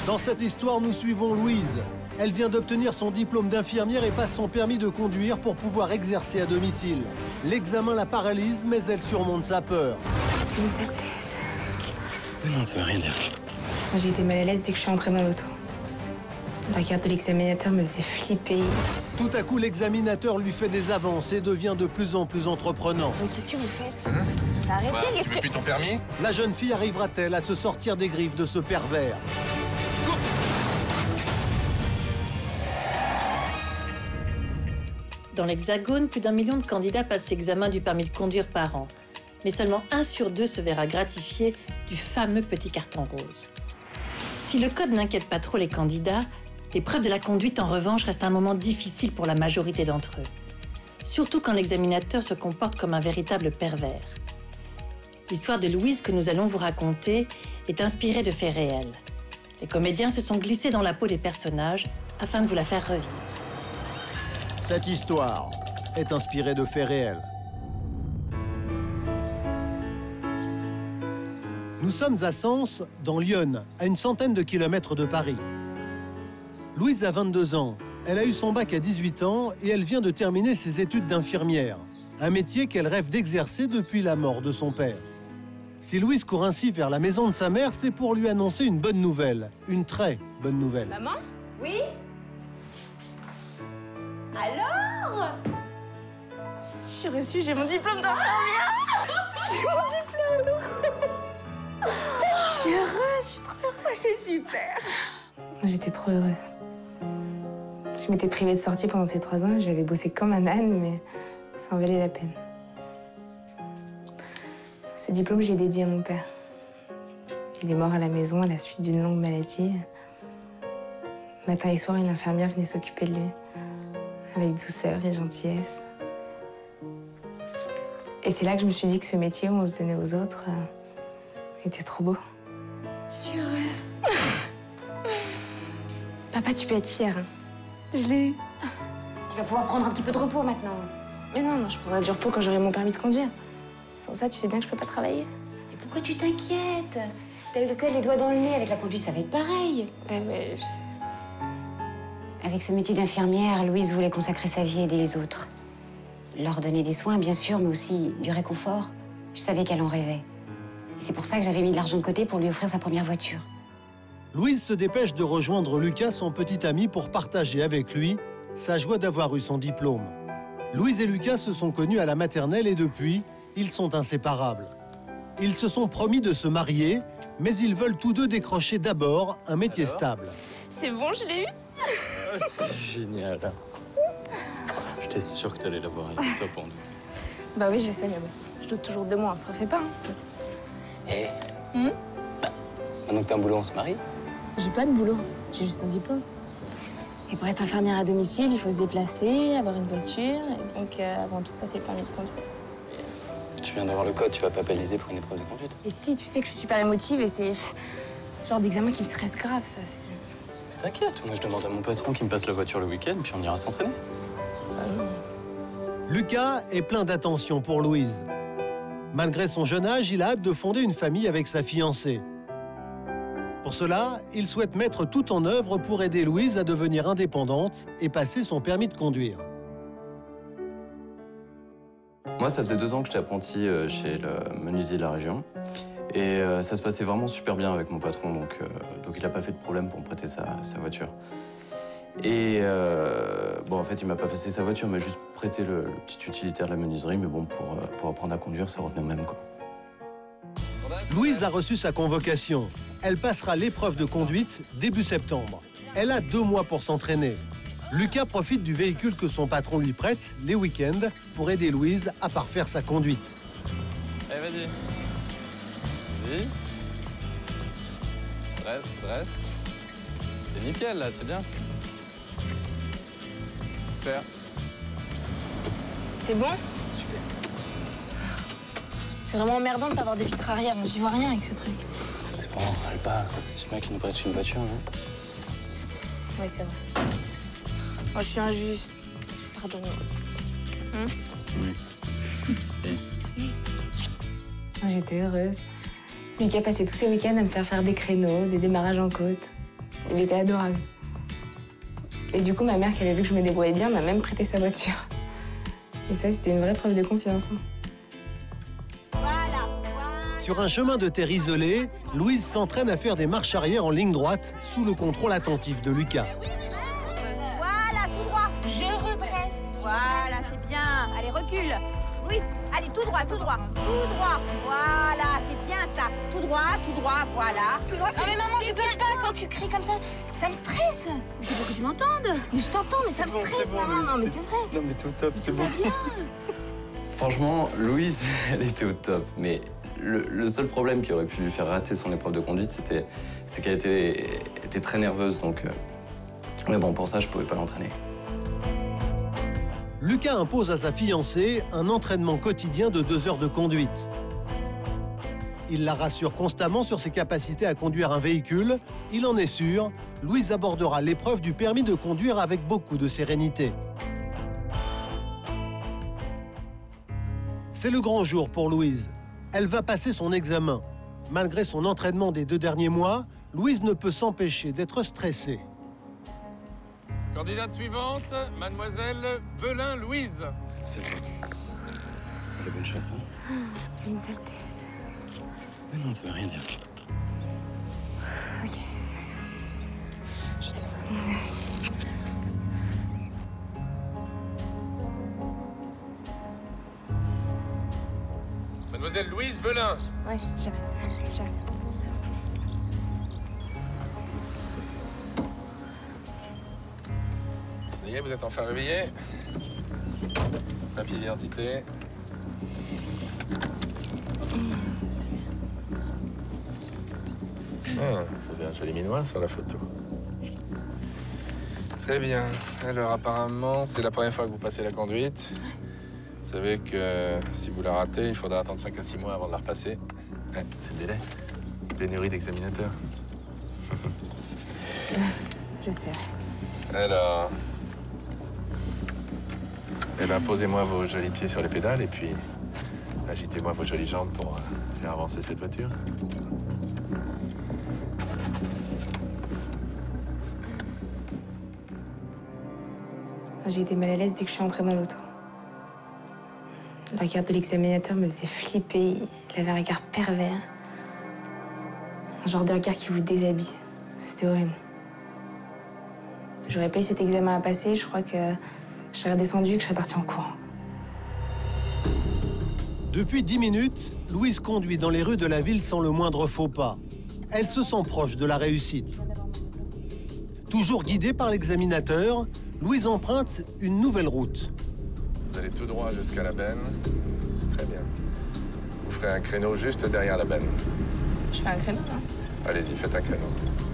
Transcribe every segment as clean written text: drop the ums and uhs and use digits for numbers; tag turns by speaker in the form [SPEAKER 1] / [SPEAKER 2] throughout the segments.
[SPEAKER 1] Dans cette histoire, nous suivons Louise. Elle vient d'obtenir son diplôme d'infirmière et passe son permis de conduire pour pouvoir exercer à domicile. L'examen la paralyse, mais elle surmonte sa peur.
[SPEAKER 2] J'ai une certesse.
[SPEAKER 3] Non, ça veut rien dire.
[SPEAKER 2] J'ai été mal à l'aise dès que je suis entrée dans l'auto. Le regard de l'examinateur me faisait flipper.
[SPEAKER 1] Tout à coup, l'examinateur lui fait des avances et devient de plus en plus entreprenant.
[SPEAKER 2] Donc qu'est-ce que vous faites? Arrêtez,
[SPEAKER 3] Quoi,
[SPEAKER 2] qu'est-ce
[SPEAKER 3] tu veux plus ton permis?
[SPEAKER 1] La jeune fille arrivera-t-elle à se sortir des griffes de ce pervers?
[SPEAKER 4] Dans l'Hexagone, plus d'1 million de candidats passent l'examen du permis de conduire par an. Mais seulement 1 sur 2 se verra gratifié du fameux petit carton rose. Si le code n'inquiète pas trop les candidats, l'épreuve de la conduite, en revanche, reste un moment difficile pour la majorité d'entre eux. Surtout quand l'examinateur se comporte comme un véritable pervers. L'histoire de Louise que nous allons vous raconter est inspirée de faits réels. Les comédiens se sont glissés dans la peau des personnages afin de vous la faire revivre.
[SPEAKER 1] Cette histoire est inspirée de faits réels. Nous sommes à Sens, dans l'Yonne, à une centaine de kilomètres de Paris. Louise a 22 ans. Elle a eu son bac à 18 ans et elle vient de terminer ses études d'infirmière. Un métier qu'elle rêve d'exercer depuis la mort de son père. Si Louise court ainsi vers la maison de sa mère, c'est pour lui annoncer une bonne nouvelle. Une très bonne nouvelle.
[SPEAKER 5] Maman? Oui? Alors? Je suis reçue, j'ai mon diplôme d'infirmière. J'ai mon diplôme. Je suis heureuse, je suis trop heureuse. C'est super.
[SPEAKER 2] J'étais trop heureuse. Je m'étais privée de sortie pendant ces 3 ans. J'avais bossé comme un âne, mais ça en valait la peine. Ce diplôme, j'ai dédié à mon père. Il est mort à la maison à la suite d'une longue maladie. Matin et soir, une infirmière venait s'occuper de lui, avec douceur et gentillesse. Et c'est là que je me suis dit que ce métier où on se donnait aux autres était trop beau.
[SPEAKER 5] Je suis heureuse.
[SPEAKER 2] Papa, tu peux être fier. Hein.
[SPEAKER 5] Je l'ai eu.
[SPEAKER 2] Tu vas pouvoir prendre un petit peu de repos maintenant. Mais non, je prendrai du repos quand j'aurai mon permis de conduire. Sans ça, tu sais bien que je peux pas travailler.
[SPEAKER 6] Mais pourquoi tu t'inquiètes? T'as eu le col les doigts dans le nez, avec la conduite, ça va être pareil.
[SPEAKER 2] Ouais, je sais.
[SPEAKER 6] Avec ce métier d'infirmière, Louise voulait consacrer sa vie à aider les autres. Leur donner des soins, bien sûr, mais aussi du réconfort. Je savais qu'elle en rêvait. Et c'est pour ça que j'avais mis de l'argent de côté pour lui offrir sa première voiture.
[SPEAKER 1] Louise se dépêche de rejoindre Lucas, son petit ami, pour partager avec lui sa joie d'avoir eu son diplôme. Louise et Lucas se sont connus à la maternelle et depuis, ils sont inséparables. Ils se sont promis de se marier, mais ils veulent tous deux décrocher d'abord un métier stable.
[SPEAKER 5] C'est bon, je l'ai eu.
[SPEAKER 3] C'est génial. J'étais sûr que t'allais l'avoir, il est top en doute.
[SPEAKER 2] Bah oui, je sais, mais bon, je doute toujours de moi, on se refait pas. Hein.
[SPEAKER 3] Eh maintenant que t'as un boulot, on se marie?
[SPEAKER 2] J'ai pas de boulot, j'ai juste un diplôme. Et pour être infirmière à domicile, il faut se déplacer, avoir une voiture, et donc avant tout passer le permis de conduire.
[SPEAKER 3] Tu viens d'avoir le code, tu vas pas pénaliser pour une épreuve de conduite?
[SPEAKER 2] Et si, tu sais que je suis super émotive et c'est ce genre d'examen qui me stresse grave, ça.
[SPEAKER 3] Mais t'inquiète, moi je demande à mon patron qu'il me passe la voiture le week-end, puis on ira s'entraîner.
[SPEAKER 1] Lucas est plein d'attention pour Louise. Malgré son jeune âge, il a hâte de fonder une famille avec sa fiancée. Pour cela, il souhaite mettre tout en œuvre pour aider Louise à devenir indépendante et passer son permis de conduire.
[SPEAKER 3] Moi, ça faisait 2 ans que j'étais apprenti chez le menuisier de la région. Et ça se passait vraiment super bien avec mon patron, donc il n'a pas fait de problème pour me prêter sa voiture. Et bon, en fait, il m'a pas passé sa voiture, mais juste prêté le petit utilitaire de la menuiserie. Mais bon, pour apprendre à conduire, ça revenait au même, quoi.
[SPEAKER 1] Louise a reçu sa convocation. Elle passera l'épreuve de conduite début septembre. Elle a 2 mois pour s'entraîner. Lucas profite du véhicule que son patron lui prête les week-ends pour aider Louise à parfaire sa conduite.
[SPEAKER 3] Allez, vas-y. Vas-y. Dresse. C'est nickel, là, c'est bien. Super.
[SPEAKER 2] C'était bon?
[SPEAKER 3] Super.
[SPEAKER 2] C'est vraiment emmerdant de pas avoir de vitre arrière, j'y vois rien avec ce truc.
[SPEAKER 3] C'est bon, Alba, c'est bien qu'il nous prête une voiture, non?
[SPEAKER 2] Oui, c'est vrai. Moi, je suis injuste. Pardonne-moi.
[SPEAKER 3] Oui.
[SPEAKER 2] J'étais heureuse. Lucas passait tous ses week-ends à me faire des créneaux, des démarrages en côte. Il était adorable. Et du coup, ma mère, qui avait vu que je me débrouillais bien, m'a même prêté sa voiture. Et ça, c'était une vraie preuve de confiance.
[SPEAKER 1] Sur un chemin de terre isolé, Louise s'entraîne à faire des marches arrière en ligne droite, sous le contrôle attentif de Lucas.
[SPEAKER 5] Voilà, tout droit. Je redresse. Voilà, c'est bien. Allez, recule. Louise, allez, tout droit, tout droit. Tout droit. Voilà, c'est bien ça. Tout droit, voilà.
[SPEAKER 7] Non mais maman, je peux pas quand tu cries comme ça me stresse. Il faut que tu m'entendes. Mais je t'entends, mais ça me stresse, maman. Non mais c'est vrai.
[SPEAKER 3] Non mais t'es au top, c'est bon.
[SPEAKER 7] Bien.
[SPEAKER 3] Franchement, Louise, elle était au top. Mais le seul problème qui aurait pu lui faire rater son épreuve de conduite, c'était qu'elle était très nerveuse. Donc, mais bon, pour ça, je pouvais pas l'entraîner.
[SPEAKER 1] Lucas impose à sa fiancée un entraînement quotidien de 2 heures de conduite. Il la rassure constamment sur ses capacités à conduire un véhicule. Il en est sûr, Louise abordera l'épreuve du permis de conduire avec beaucoup de sérénité. C'est le grand jour pour Louise. Elle va passer son examen. Malgré son entraînement des 2 derniers mois, Louise ne peut s'empêcher d'être stressée.
[SPEAKER 8] Candidate suivante, mademoiselle Belin Louise.
[SPEAKER 3] C'est toi. Quelle bonne chance, hein.
[SPEAKER 2] J'ai une sale tête.
[SPEAKER 3] Mais non, ça veut rien dire.
[SPEAKER 2] Ok.
[SPEAKER 3] Je t'aime.
[SPEAKER 8] Mademoiselle Louise Belin.
[SPEAKER 2] Ouais, j'arrive.
[SPEAKER 8] Ça y est, vous êtes enfin réveillé. Papier d'identité. Ah, c'est bien joli minois sur la photo. Très bien. Alors apparemment, c'est la première fois que vous passez la conduite. Vous savez que si vous la ratez, il faudra attendre 5 à 6 mois avant de la repasser. Ouais, c'est le délai. Pénurie d'examinateurs.
[SPEAKER 2] Je sais.
[SPEAKER 8] Alors... Eh bien, posez-moi vos jolis pieds sur les pédales et puis agitez-moi vos jolies jambes pour faire avancer cette voiture.
[SPEAKER 2] J'ai été mal à l'aise dès que je suis entrée dans l'auto. Le regard de l'examinateur me faisait flipper. Il avait un regard pervers. Un genre de regard qui vous déshabille. C'était horrible. J'aurais pas eu cet examen à passer, je crois que je serais redescendue et que je serais partie en courant.
[SPEAKER 1] Depuis 10 minutes, Louise conduit dans les rues de la ville sans le moindre faux pas. Elle se sent proche de la réussite. Toujours guidée par l'examinateur, Louise emprunte une nouvelle route.
[SPEAKER 8] Vous allez tout droit jusqu'à la benne. Très bien. Vous ferez un créneau juste derrière la benne.
[SPEAKER 2] Je fais un créneau, là.
[SPEAKER 8] Allez-y, faites un créneau.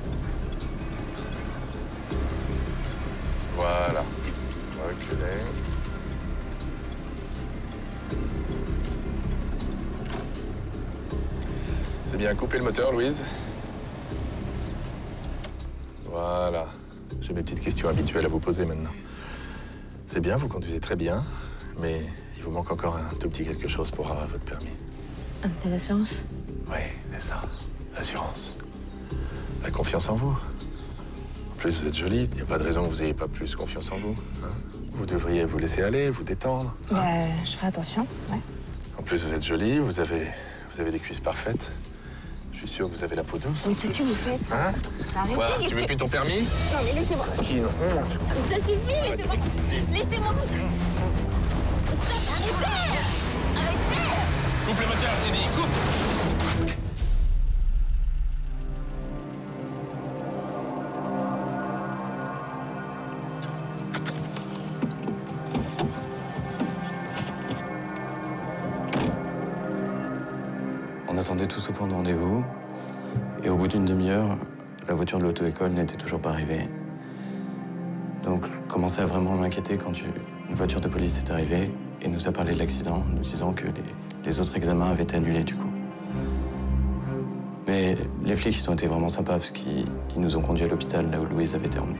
[SPEAKER 8] Voilà. Reculez. C'est bien, coupez le moteur, Louise. Voilà. J'ai mes petites questions habituelles à vous poser maintenant. C'est bien, vous conduisez très bien, mais il vous manque encore un tout petit quelque chose pour avoir votre permis.
[SPEAKER 2] T'as l'assurance?
[SPEAKER 8] Oui, c'est ça. L'assurance. La confiance en vous. En plus, vous êtes jolie. Il n'y a pas de raison que vous n'ayez pas plus confiance en vous. Hein. Vous devriez vous laisser aller, vous détendre. Hein.
[SPEAKER 2] Bah, je ferai attention, ouais.
[SPEAKER 8] En plus, vous êtes jolie, vous avez des cuisses parfaites. Je suis sûr que vous avez la peau douce.
[SPEAKER 2] Mais qu'est-ce que vous faites?
[SPEAKER 8] Hein?
[SPEAKER 2] Arrêtez,
[SPEAKER 8] Quoi,
[SPEAKER 2] qu'est-ce
[SPEAKER 8] tu veux
[SPEAKER 2] que...
[SPEAKER 8] plus ton permis?
[SPEAKER 2] Non, mais laissez-moi.
[SPEAKER 8] Tranquille.
[SPEAKER 7] Ça suffit, laissez-moi. Laissez-moi. Stop, arrêtez. Arrêtez.
[SPEAKER 8] Coupe le moteur, je t'ai dit, coupe!
[SPEAKER 3] On attendait tous au point de rendez-vous. Et au bout d'une demi-heure, la voiture de l'auto-école n'était toujours pas arrivée. Donc, je commençais à vraiment m'inquiéter quand une voiture de police est arrivée et nous a parlé de l'accident, nous disant que les autres examens avaient été annulés du coup. Mais les flics, ils ont été vraiment sympas parce qu'ils nous ont conduits à l'hôpital, là où Louise avait été emmenée.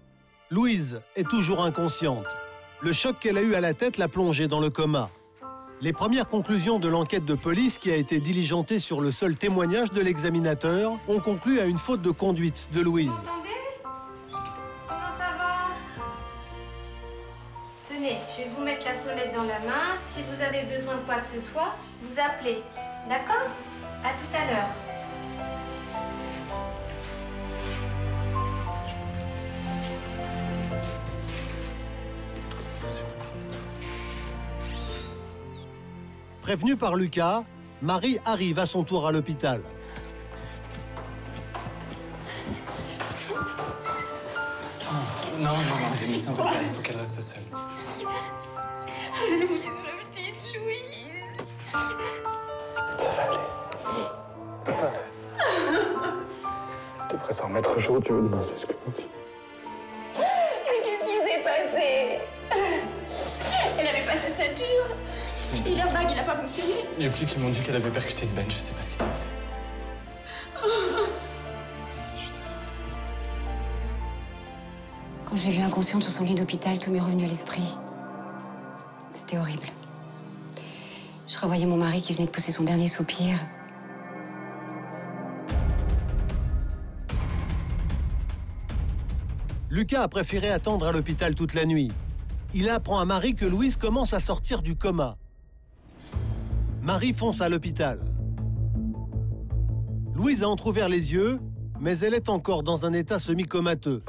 [SPEAKER 1] Louise est toujours inconsciente. Le choc qu'elle a eu à la tête l'a plongée dans le coma. Les premières conclusions de l'enquête de police qui a été diligentée sur le seul témoignage de l'examinateur ont conclu à une faute de conduite de Louise.
[SPEAKER 2] Vous m'entendez? Comment ça va? Tenez, je vais vous mettre la sonnette dans la main. Si vous avez besoin de quoi que ce soit, vous appelez. D'accord? À tout à l'heure.
[SPEAKER 1] Prévenue par Lucas, Marie arrive à son tour à l'hôpital.
[SPEAKER 3] Non, les médecins veulent pas, il faut qu'elle reste seule.
[SPEAKER 5] Louise, ma petite Louise.
[SPEAKER 8] Ça va aller. Je devrais s'en remettre aujourd'hui, non, c'est ce que l'on dit.
[SPEAKER 5] Mais qu'est-ce qui s'est passé? Elle avait pas sa ceinture. Et l'airbag, il a pas fonctionné.
[SPEAKER 3] Les flics ils m'ont dit qu'elle avait percuté une benne, je sais pas ce qui s'est passé. Je suis désolé.
[SPEAKER 6] Quand j'ai vu inconsciente sur son lit d'hôpital, tout m'est revenu à l'esprit. C'était horrible. Je revoyais mon mari qui venait de pousser son dernier soupir.
[SPEAKER 1] Lucas a préféré attendre à l'hôpital toute la nuit. Il apprend à Marie que Louise commence à sortir du coma. Marie fonce à l'hôpital. Louise a entrouvert les yeux, mais elle est encore dans un état semi-comateux.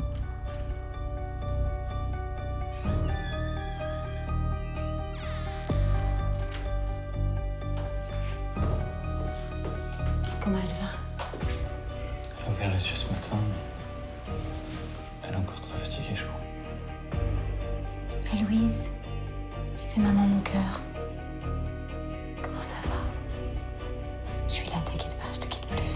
[SPEAKER 6] Comment elle va?
[SPEAKER 3] Elle a ouvert les yeux ce matin, mais elle est encore très fatiguée, je crois.
[SPEAKER 6] Et Louise, c'est maman mon cœur. Comment ça va? Je suis là, t'inquiète pas, je te quitte plus.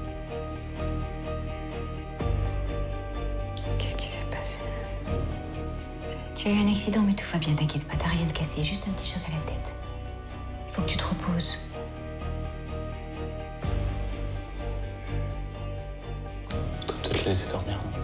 [SPEAKER 6] Qu'est-ce qui s'est passé? Tu as eu un accident, mais tout va bien, t'inquiète pas, t'as rien de cassé, juste un petit choc à la tête. Il faut que tu te reposes.
[SPEAKER 3] Faudrait peut-être la laisser dormir, non?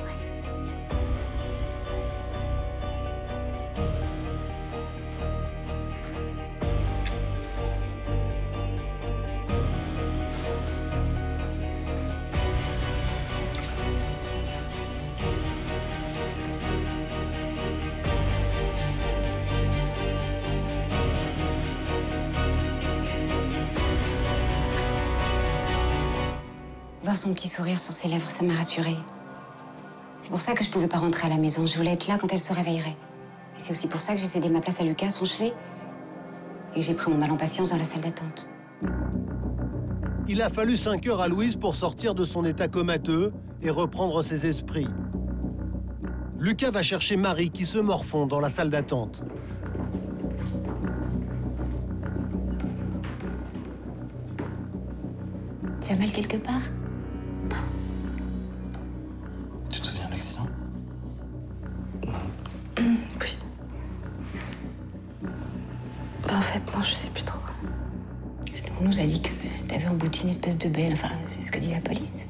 [SPEAKER 6] Voir son petit sourire sur ses lèvres, ça m'a rassurée. C'est pour ça que je pouvais pas rentrer à la maison. Je voulais être là quand elle se réveillerait. Et c'est aussi pour ça que j'ai cédé ma place à Lucas, son chevet, et que j'ai pris mon mal en patience dans la salle d'attente.
[SPEAKER 1] Il a fallu 5 heures à Louise pour sortir de son état comateux et reprendre ses esprits. Lucas va chercher Marie qui se morfond dans la salle d'attente.
[SPEAKER 6] Tu as mal quelque part?
[SPEAKER 3] Tu te souviens de l'accident?
[SPEAKER 2] Oui. En fait, non, je sais plus trop.
[SPEAKER 6] On nous a dit que t'avais embouti une espèce de belle. Enfin, c'est ce que dit la police.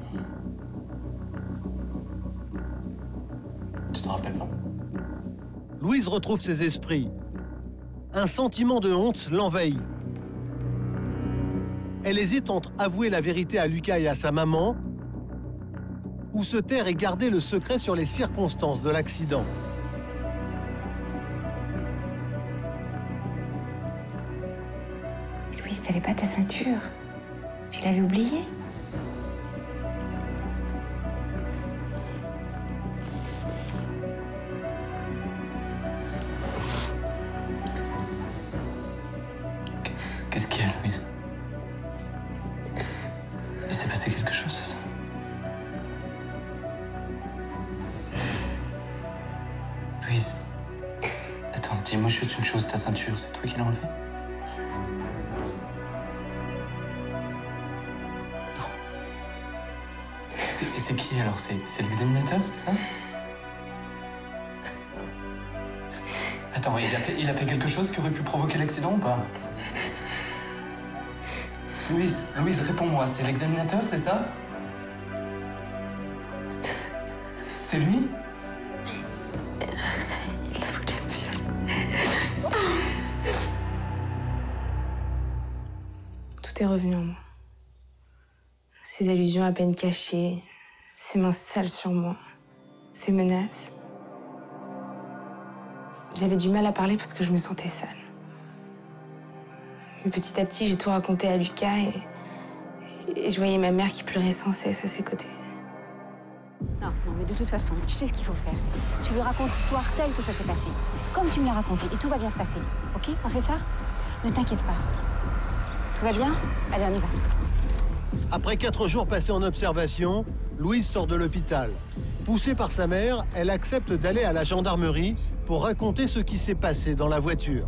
[SPEAKER 3] Tu t'en rappelles pas?
[SPEAKER 1] Louise retrouve ses esprits. Un sentiment de honte l'envahit. Elle hésite entre avouer la vérité à Lucas et à sa maman ou se taire et garder le secret sur les circonstances de l'accident.
[SPEAKER 6] Louise, t'avais pas ta ceinture. Tu l'avais oubliée.
[SPEAKER 3] Qu'est-ce qu'il y a, Louise? Il s'est passé quelque chose, c'est ça? Louise, attends, dis-moi juste une chose, ta ceinture, c'est toi qui l'as enlevée? Non. C'est qui alors? C'est l'examinateur, c'est ça? Attends, il a fait quelque chose qui aurait pu provoquer l'accident ou pas? Louise, réponds-moi, c'est l'examinateur, c'est ça? C'est lui?
[SPEAKER 2] Il a voulu me violer. Tout est revenu en moi. Ces allusions à peine cachées, ces mains sales sur moi, ces menaces. J'avais du mal à parler parce que je me sentais sale. Mais petit à petit, j'ai tout raconté à Lucas et je voyais ma mère qui pleurait sans cesse à ses côtés.
[SPEAKER 6] Non, mais de toute façon, tu sais ce qu'il faut faire. Tu lui racontes l'histoire telle que ça s'est passé. Comme tu me l'as raconté, et tout va bien se passer. Ok? On fait ça? Ne t'inquiète pas. Tout va bien? Allez, on y va.
[SPEAKER 1] Après 4 jours passés en observation, Louise sort de l'hôpital. Poussée par sa mère, elle accepte d'aller à la gendarmerie pour raconter ce qui s'est passé dans la voiture.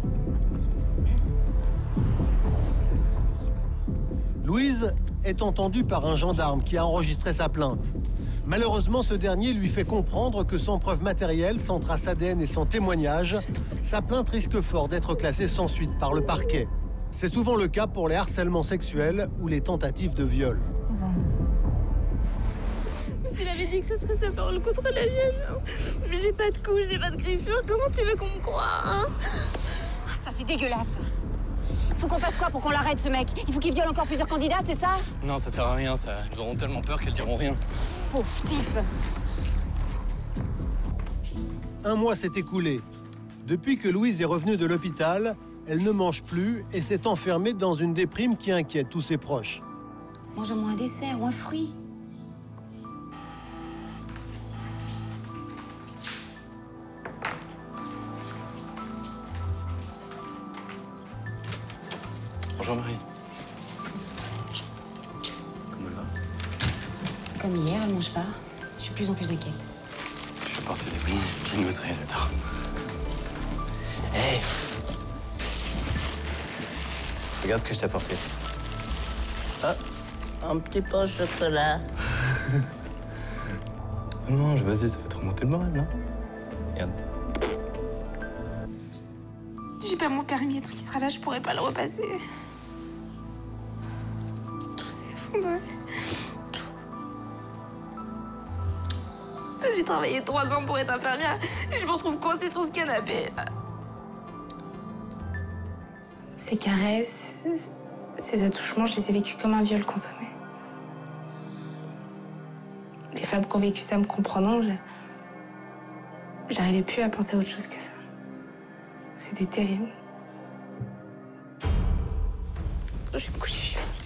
[SPEAKER 1] Louise est entendue par un gendarme qui a enregistré sa plainte. Malheureusement, ce dernier lui fait comprendre que sans preuve matérielle, sans trace ADN et sans témoignage, sa plainte risque fort d'être classée sans suite par le parquet. C'est souvent le cas pour les harcèlements sexuels ou les tentatives de viol.
[SPEAKER 5] Je l'avais dit que ce serait sa parole contre la mienne. Mais j'ai pas de couche, j'ai pas de griffure. Comment tu veux qu'on me croie, hein?
[SPEAKER 6] Ça, c'est dégueulasse. Faut qu'on fasse quoi pour qu'on l'arrête, ce mec? Il faut qu'il viole encore plusieurs candidates, c'est ça?
[SPEAKER 3] Non, ça sert à rien, ça. Elles auront tellement peur qu'elles diront rien.
[SPEAKER 6] Pauvre type.
[SPEAKER 1] 1 mois s'est écoulé. Depuis que Louise est revenue de l'hôpital, elle ne mange plus et s'est enfermée dans une déprime qui inquiète tous ses proches.
[SPEAKER 6] Mange-moi un dessert ou un fruit.
[SPEAKER 3] Bonjour Marie. Comment elle va?
[SPEAKER 6] Comme hier, elle mange pas. Je suis de plus en plus inquiète.
[SPEAKER 3] Je vais porter des vlins, qui me mettrait, j'adore. Hé! Regarde ce que je t'ai apporté.
[SPEAKER 9] Ah, un petit peu au chocolat.
[SPEAKER 3] Mange, vas-y, ça va te remonter le moral, non? Regarde.
[SPEAKER 5] J'ai pas mon permis et tout qui sera là, je pourrais pas le repasser. Tout s'est effondré. Tout. J'ai travaillé 3 ans pour être infirmière et je me retrouve coincée sur ce canapé.
[SPEAKER 2] Ces caresses, ces attouchements, je les ai vécus comme un viol consommé. Les femmes qui ont vécu ça me comprendront, j'arrivais plus à penser à autre chose que ça. C'était terrible.
[SPEAKER 5] Je vais me coucher, je suis fatiguée.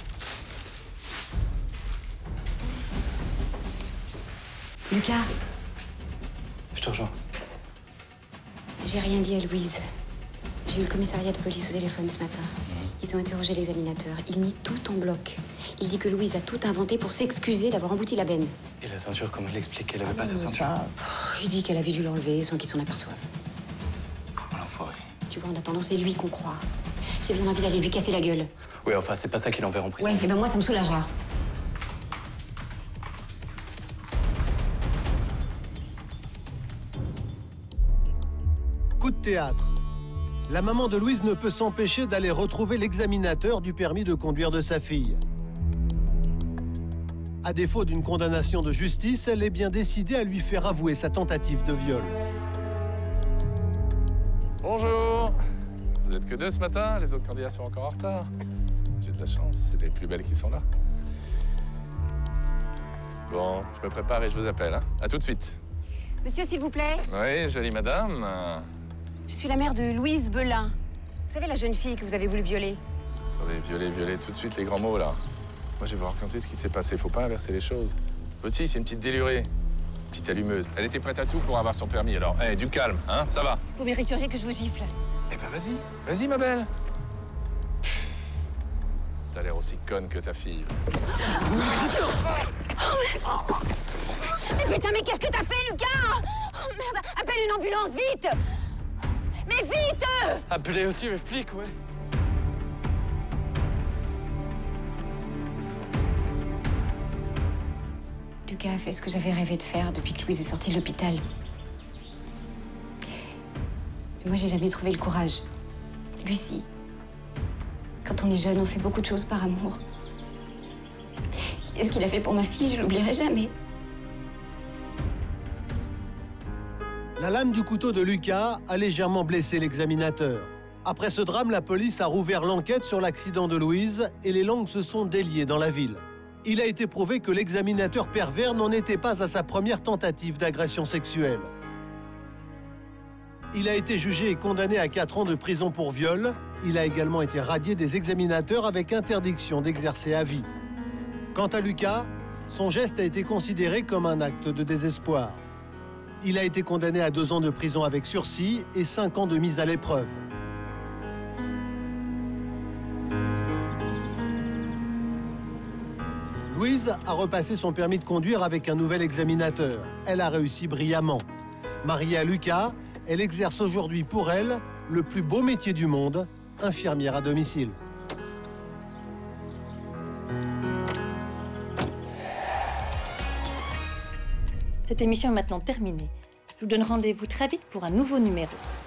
[SPEAKER 6] Lucas,
[SPEAKER 3] Je te rejoins.
[SPEAKER 6] j'ai rien dit à Louise. J'ai eu le commissariat de police au téléphone ce matin. Ils ont interrogé l'examinateur. Il nie tout en bloc. Il dit que Louise a tout inventé pour s'excuser d'avoir embouti la benne.
[SPEAKER 3] Et la ceinture, comment elle explique qu'elle avait pas sa ceinture?
[SPEAKER 6] Il dit qu'elle avait dû l'enlever sans qu'il s'en aperçoive.
[SPEAKER 3] Oh l'enfoiré.
[SPEAKER 6] Tu vois, en attendant, c'est lui qu'on croit. J'ai bien envie d'aller lui casser la gueule.
[SPEAKER 3] Oui, enfin, c'est pas ça qui l'enverra en prison.
[SPEAKER 6] Ouais, et ben moi, ça me soulagera.
[SPEAKER 1] Coup de théâtre. La maman de Louise ne peut s'empêcher d'aller retrouver l'examinateur du permis de conduire de sa fille. À défaut d'une condamnation de justice, elle est bien décidée à lui faire avouer sa tentative de viol.
[SPEAKER 8] Bonjour. Vous êtes que 2 ce matin, les autres candidats sont encore en retard. J'ai de la chance, c'est les plus belles qui sont là. Bon, je me prépare et je vous appelle. Hein. À tout de suite.
[SPEAKER 6] Monsieur, s'il vous plaît.
[SPEAKER 8] Oui, jolie madame.
[SPEAKER 6] Je suis la mère de Louise Belin. Vous savez, la jeune fille que vous avez voulu violer?
[SPEAKER 8] Attendez, violer tout de suite les grands mots, là. Moi, je vais vous raconter ce qui s'est passé. Faut pas inverser les choses. Petit, c'est une petite délurée. Petite allumeuse. Elle était prête à tout pour avoir son permis, alors, du calme, hein, ça va.
[SPEAKER 6] Vous mériteriez que je vous gifle.
[SPEAKER 8] Eh ben, vas-y. Vas-y, ma belle. T'as l'air aussi conne que ta fille.
[SPEAKER 6] Mais putain, mais qu'est-ce que t'as fait, Lucas? Oh merde, appelle une ambulance, vite! Mais vite!
[SPEAKER 3] Appelez aussi les flics, ouais.
[SPEAKER 6] Lucas a fait ce que j'avais rêvé de faire depuis que Louise est sortie de l'hôpital. Mais moi, j'ai jamais trouvé le courage. Lui, si. Quand on est jeune, on fait beaucoup de choses par amour. Et ce qu'il a fait pour ma fille, je l'oublierai jamais.
[SPEAKER 1] La lame du couteau de Lucas a légèrement blessé l'examinateur. Après ce drame, la police a rouvert l'enquête sur l'accident de Louise et les langues se sont déliées dans la ville. Il a été prouvé que l'examinateur pervers n'en était pas à sa première tentative d'agression sexuelle. Il a été jugé et condamné à 4 ans de prison pour viol. Il a également été radié des examinateurs avec interdiction d'exercer à vie. Quant à Lucas, son geste a été considéré comme un acte de désespoir. Il a été condamné à 2 ans de prison avec sursis et 5 ans de mise à l'épreuve. Louise a repassé son permis de conduire avec un nouvel examinateur. Elle a réussi brillamment. Mariée à Lucas, elle exerce aujourd'hui pour elle le plus beau métier du monde, infirmière à domicile.
[SPEAKER 4] Cette émission est maintenant terminée. Je vous donne rendez-vous très vite pour un nouveau numéro.